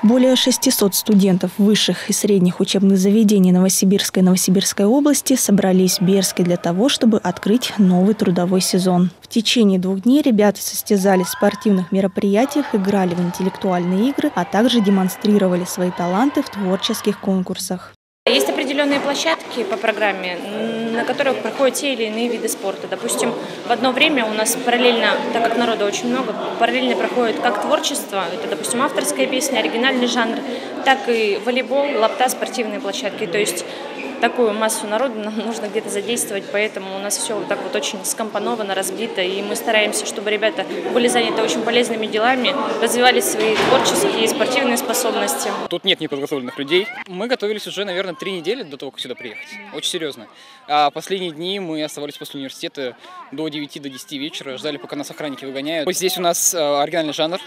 Более 600 студентов высших и средних учебных заведений Новосибирской и Новосибирской области собрались в Берске для того, чтобы открыть новый трудовой сезон. В течение 2 дней ребята состязались в спортивных мероприятиях, играли в интеллектуальные игры, а также демонстрировали свои таланты в творческих конкурсах. Есть определенные площадки по программе, на которых проходят те или иные виды спорта. Допустим, в одно время у нас параллельно, так как народа очень много, параллельно проходит как творчество, это, допустим, авторская песня, оригинальный жанр, так и волейбол, лапта, спортивные площадки. То есть такую массу народу нам нужно где-то задействовать, поэтому у нас все вот так вот очень скомпоновано, разбито, и мы стараемся, чтобы ребята были заняты очень полезными делами, развивали свои творческие и спортивные способности. Тут нет неподготовленных людей. Мы готовились уже, наверное, 3 недели до того, как сюда приехать. Очень серьезно. А последние дни мы оставались после университета до 9, до 10 вечера, ждали, пока нас охранники выгоняют. Здесь у нас оригинальный жанр.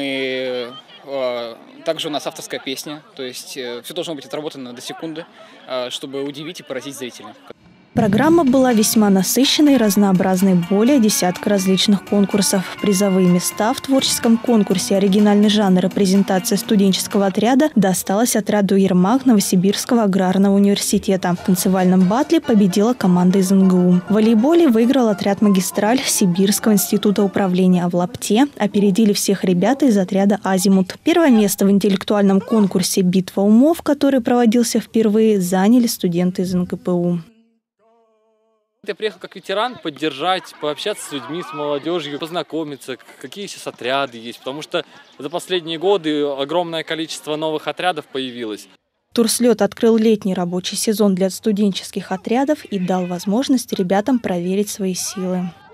Также у нас авторская песня, то есть все должно быть отработано до секунды, чтобы удивить и поразить зрителя. Программа была весьма насыщенной и разнообразной, более десятка различных конкурсов. Призовые места в творческом конкурсе «Оригинальный жанр» и презентация студенческого отряда досталась отряду «Ермак» Новосибирского аграрного университета. В танцевальном батле победила команда из НГУ. В волейболе выиграл отряд «Магистраль» Сибирского института управления, а в лапте опередили всех ребята из отряда «Азимут». Первое место в интеллектуальном конкурсе «Битва умов», который проводился впервые, заняли студенты из НКПУ. Я приехал как ветеран поддержать, пообщаться с людьми, с молодежью, познакомиться, какие сейчас отряды есть, потому что за последние годы огромное количество новых отрядов появилось. Турслет открыл летний рабочий сезон для студенческих отрядов и дал возможность ребятам проверить свои силы.